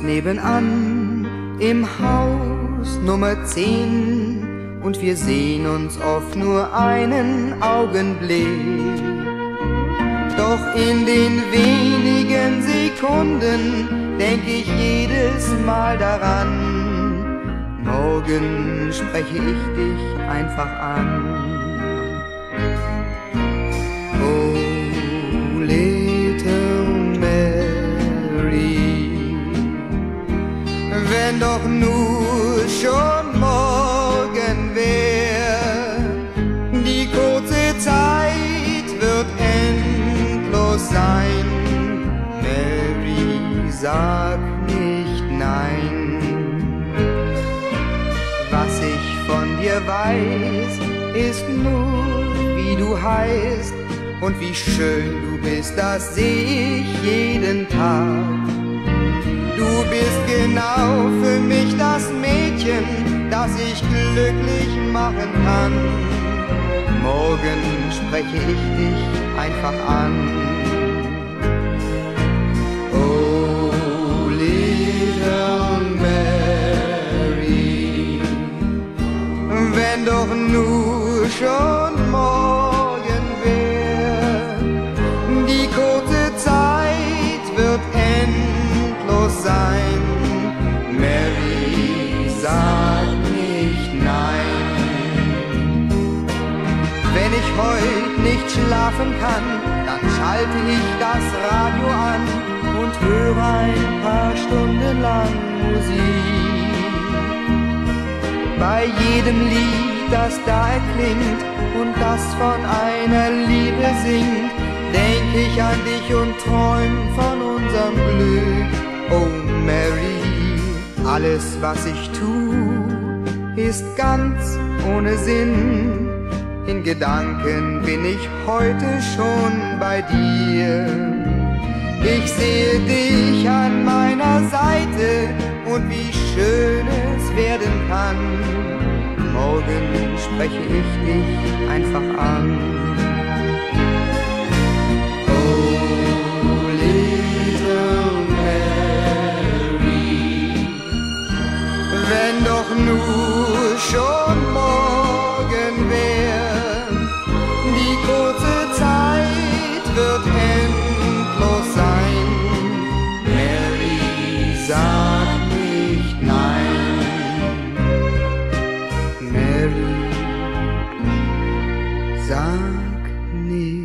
nebenan im Haus Nummer 10 und wir sehen uns oft nur einen Augenblick. Doch in den wenigen Sekunden denk ich jedes Mal daran, morgen spreche ich dich einfach an. Oh, little Mary, wenn doch nur schon morgen wär, die kurze Zeit wird endlos sein. Mary, sag nicht nein. Was ich von dir weiß, ist nur, wie du heißt und wie schön du bist, das seh ich jeden Tag. Du bist genau für mich das Mädchen, das ich glücklich machen kann. Morgen spreche ich dich einfach an. Oh, little Mary, wenn doch nur schon morgen wär, die kurze Zeit wird endlos sein. Mary, sag nicht nein. Wenn ich heut nicht schlafen kann, dann schalte ich das Radio an und höre ein paar Stunden lang Musik. Bei jedem Lied, das da erklingt und das von einer Liebe singt, denk ich an dich und träum von unserem Glück. Oh Mary, alles was ich tu, ist ganz ohne Sinn. In Gedanken bin ich heute schon bei dir. Ich sehe dich an meiner Seite und wie schön es werden kann. Morgen spreche ich dich einfach an. Oh, little Mary, wenn doch nur schon morgen wär, die kurze Zeit wird endlos sein. Mary, sag nicht nein. Mary, sag nicht